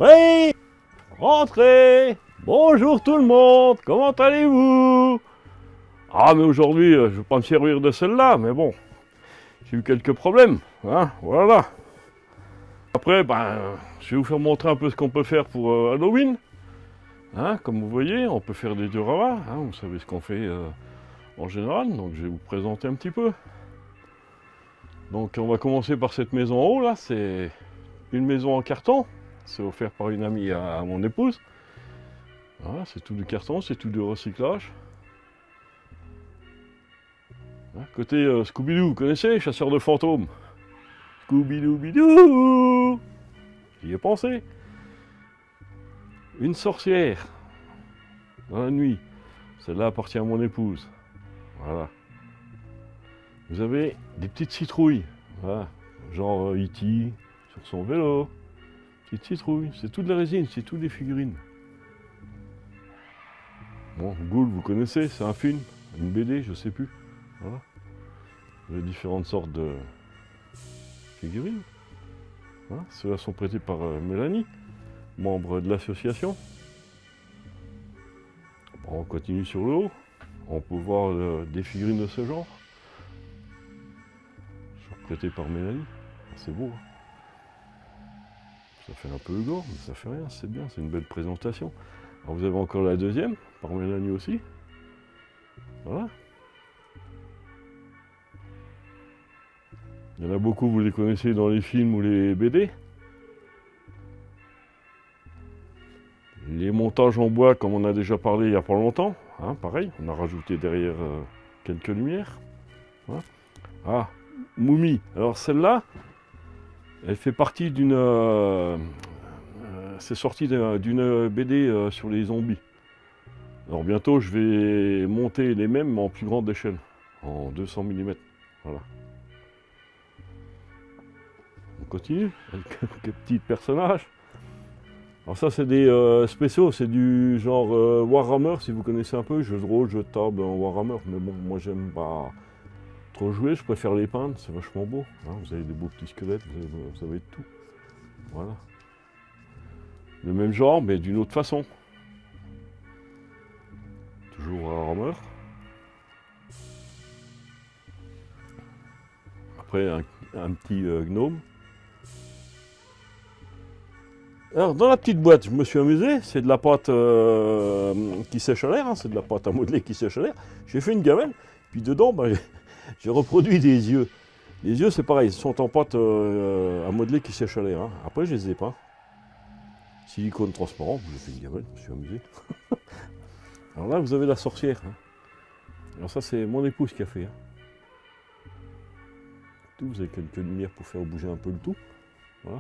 Oui, rentrez. Bonjour tout le monde, comment allez-vous? Ah mais aujourd'hui, je ne vais pas me servir de celle-là, mais bon, j'ai eu quelques problèmes, hein, voilà. Après, ben, je vais vous faire montrer un peu ce qu'on peut faire pour Halloween. Hein, comme vous voyez, on peut faire des dioramas, hein, vous savez ce qu'on fait en général, donc je vais vous présenter un petit peu. Donc on va commencer par cette maison en haut là, c'est une maison en carton, c'est offert par une amie à mon épouse. Voilà, c'est tout du carton, c'est tout du recyclage. Hein, côté Scooby-Doo, vous connaissez, chasseur de fantômes? Scooby-Doo-Bidou! J'y ai pensé. Une sorcière dans la nuit, celle-là appartient à mon épouse. Voilà. Vous avez des petites citrouilles, voilà. Genre E.T. sur son vélo. Petite citrouille, c'est tout de la résine, c'est tout des figurines. Bon, Ghoul, vous connaissez, c'est un film, une BD, je sais plus. Voilà. Vous avez différentes sortes de figurines. Voilà. Ceux-là sont prêtés par Mélanie, membre de l'association. Bon, on continue sur le haut. On peut voir des figurines de ce genre. Prêtées par Mélanie. C'est beau. Hein. Ça fait un peu gore, mais ça fait rien, c'est bien, c'est une belle présentation. Alors vous avez encore la deuxième, par Mélanie aussi. Voilà. Il y en a beaucoup, vous les connaissez dans les films ou les BD. Les montages en bois, comme on a déjà parlé il n'y a pas longtemps, hein, pareil, on a rajouté derrière quelques lumières. Voilà. Ah, Moumi. Alors celle-là, elle fait partie d'une... c'est sorti d'une BD sur les zombies. Alors bientôt, je vais monter les mêmes, mais en plus grande échelle, en 200 mm. Voilà. On continue avec quelques petits personnages. Alors ça, c'est des spéciaux, c'est du genre Warhammer, si vous connaissez un peu, jeu de rôle, jeu de table en Warhammer. Mais bon, moi, j'aime pas trop jouer, je préfère les peindre, c'est vachement beau. Hein, vous avez des beaux petits squelettes, vous avez tout. Voilà. Le même genre, mais d'une autre façon. Toujours Warhammer. Après, un petit gnome. Alors, dans la petite boîte, je me suis amusé. C'est de la pâte qui sèche à l'air, hein, c'est de la pâte à modeler qui sèche à l'air. J'ai fait une gamelle, puis dedans, bah, j'ai reproduit des yeux. Les yeux, c'est pareil, ils sont en pâte à modeler qui sèche à l'air. Hein. Après, je les ai pas. Silicone transparent, j'ai fait une gamelle, je me suis amusé. Alors là, vous avez la sorcière. Hein. Alors ça, c'est mon épouse qui a fait. Hein. Tout, vous avez quelques lumières pour faire bouger un peu le tout. Voilà.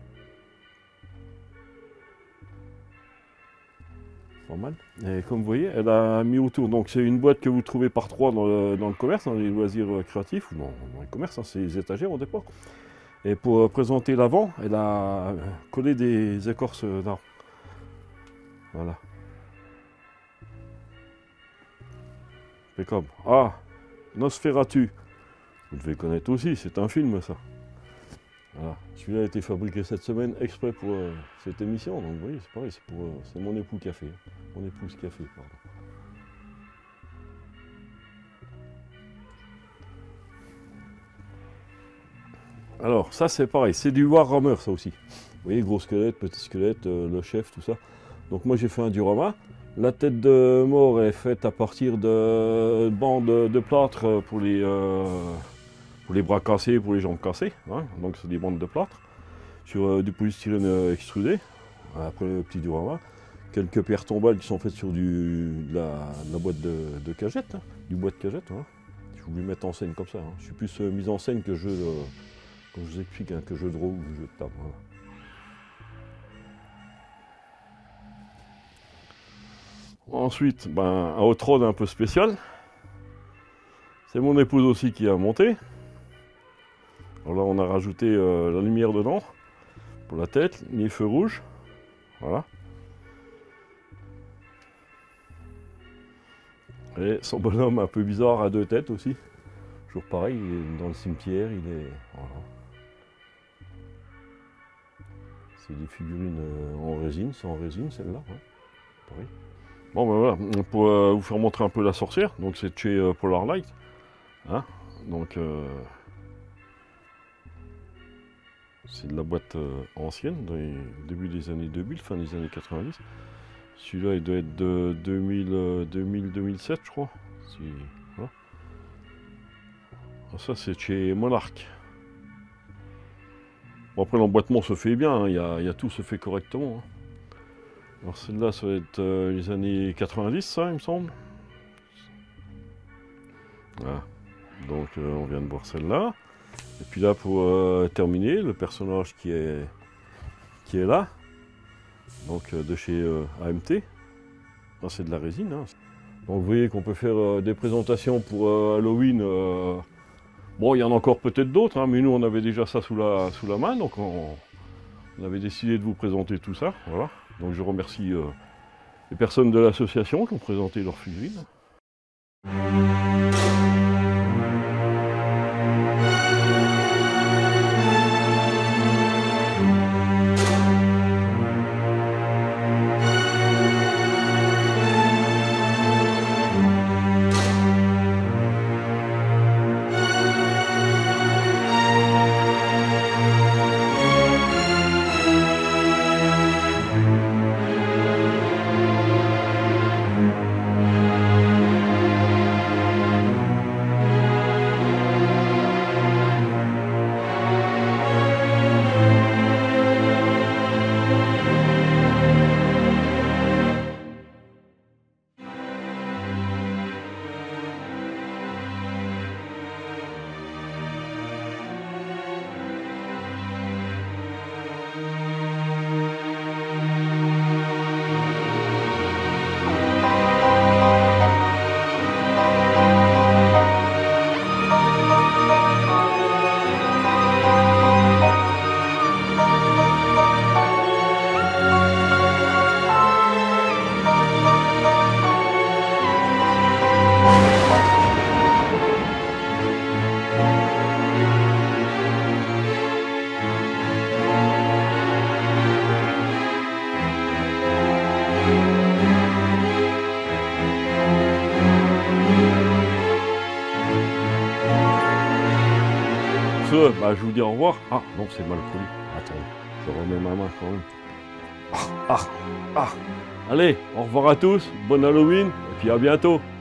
Pas mal. Et comme vous voyez, elle a mis autour. Donc c'est une boîte que vous trouvez par 3 dans le commerce, dans les loisirs créatifs, ou dans les commerces, hein, c'est les étagères au départ. Et pour présenter l'avant, elle a collé des écorces d'arbres. Voilà. C'est comme. Ah, Nosferatu. Vous devez connaître aussi, c'est un film ça. Voilà. Celui-là a été fabriqué cette semaine exprès pour cette émission. Donc vous voyez, c'est pareil, c'est mon époux qui a fait. Mon épouse qui a fait, pardon. Alors, ça c'est pareil, c'est du Warhammer ça aussi. Vous voyez, gros squelette, petit squelette, le chef, tout ça. Donc moi j'ai fait un diorama. La tête de mort est faite à partir de bandes de plâtre pour les bras cassés, pour les jambes cassées. Hein. Donc c'est des bandes de plâtre sur du polystyrène extrudé. Après le petit diorama. Quelques pierres tombales qui sont faites sur de la boîte de cagette, hein, du bois de cagette. Voilà. Je voulais mettre en scène comme ça. Hein. Je suis plus mise en scène que jeu, comme je vous explique, hein, que jeu de rôle ou jeu de table. Voilà. Ensuite, ben, un hot rod un peu spécial. C'est mon épouse aussi qui a monté. Alors là, on a rajouté la lumière dedans pour la tête, les feux rouges. Voilà. Et son bonhomme un peu bizarre à 2 têtes aussi. Toujours pareil, il est dans le cimetière, il est. Voilà. C'est des figurines en résine, c'est en résine celle-là. Hein. Pareil. Bon ben voilà, pour vous faire montrer un peu la sorcière, donc c'est de chez Polar Light. Hein, donc c'est de la boîte ancienne, dans les débuts des années 2000, fin des années 90. Celui-là il doit être de 2000-2007 je crois. Voilà. Ça c'est de chez Monarch. Bon, après l'emboîtement se fait bien, hein, y a tout se fait correctement. Hein. Alors celle-là ça va être les années 90 ça il me semble. Voilà. Donc on vient de voir celle-là. Et puis là pour terminer, le personnage qui est là. Donc de chez AMT. C'est de la résine. Hein. Donc vous voyez qu'on peut faire des présentations pour Halloween. Bon, il y en a encore peut-être d'autres, hein, mais nous on avait déjà ça sous la main, donc on avait décidé de vous présenter tout ça. Voilà. Donc je remercie les personnes de l'association qui ont présenté leurs figurines. Bah, je vous dis au revoir. Ah non, c'est mal poli. Attends, je remets ma main quand même. Allez, au revoir à tous, bon Halloween, et puis à bientôt.